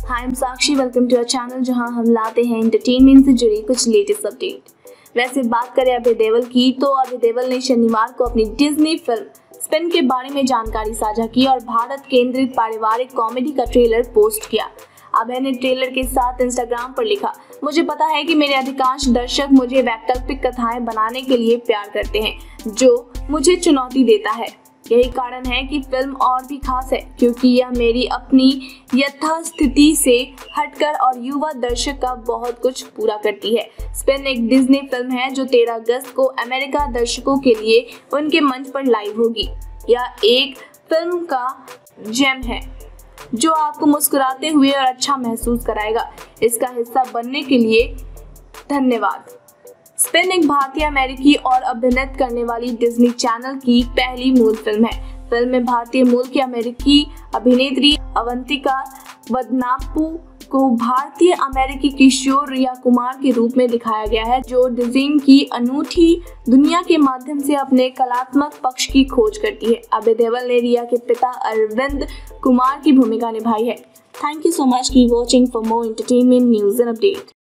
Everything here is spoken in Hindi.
Hi am Sakshi, welcome to our channel जहां हम लाते हैं एंटरटेनमेंट से जुड़ी कुछ लेटेस्ट अपडेट। वैसे बात करें अभय देओल की, तो अभय देओल ने शनिवार को अपनी डिज्नी फिल्म स्पिन के बारे में जानकारी साझा की और भारत केंद्रित पारिवारिक कॉमेडी का ट्रेलर पोस्ट किया। अभय ने ट्रेलर के साथ इंस्टाग्राम पर लिखा, मुझे पता है कि मेरे अधिकांश दर्शक मुझे वैकल्पिक कथाएं बनाने के लिए प्यार करते हैं, जो मुझे चुनौती देता है। यही कारण है कि फिल्म और भी खास है क्योंकि यह मेरी अपनी यथास्थिति से हटकर और युवा दर्शक का बहुत कुछ पूरा करती है। स्पिन एक डिज्नी फिल्म है जो 13 अगस्त को अमेरिका दर्शकों के लिए उनके मंच पर लाइव होगी। यह एक फिल्म का जेम है जो आपको मुस्कुराते हुए और अच्छा महसूस कराएगा। इसका हिस्सा बनने के लिए धन्यवाद। स्पिन एक भारतीय अमेरिकी और अभिनीत करने वाली डिज्नी चैनल की पहली मूल फिल्म है। फिल्म में भारतीय मूल की अमेरिकी अभिनेत्री अवंतिका वदनापू को भारतीय अमेरिकी किशोर रिया कुमार के रूप में दिखाया गया है, जो डिज्नी की अनूठी दुनिया के माध्यम से अपने कलात्मक पक्ष की खोज करती है। अभय देओल ने रिया के पिता अरविंद कुमार की भूमिका निभाई है। Thank you so much for watching. For more entertainment news and update.